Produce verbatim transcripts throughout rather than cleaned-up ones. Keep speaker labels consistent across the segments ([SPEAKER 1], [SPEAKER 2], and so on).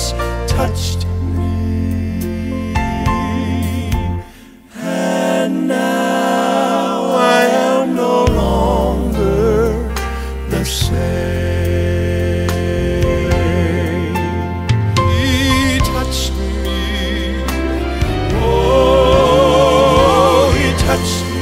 [SPEAKER 1] grace touched me, and now I am no longer the same. He touched me, oh, he touched me.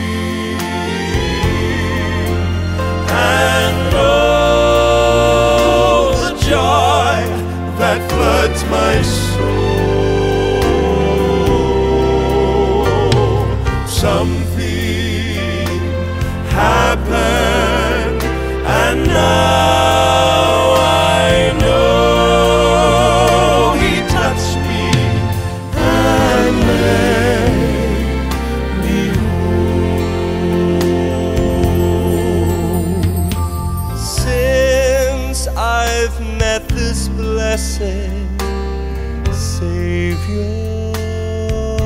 [SPEAKER 1] That floods my soul. Something happened, and now I know he touched me and made me whole. Since I've met this blessed Savior,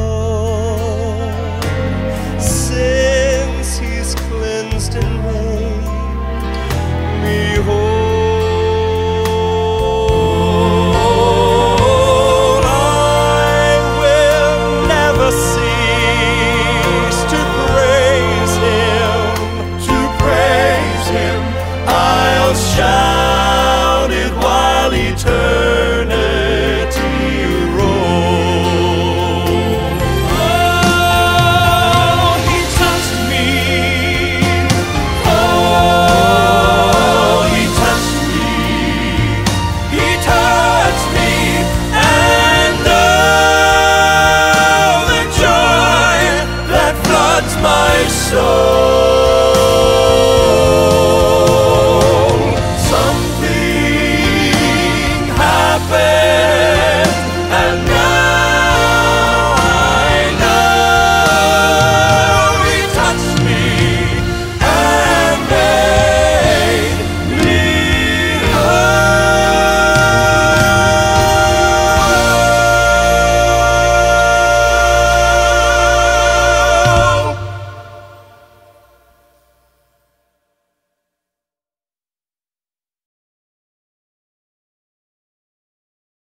[SPEAKER 1] since he's cleansed and made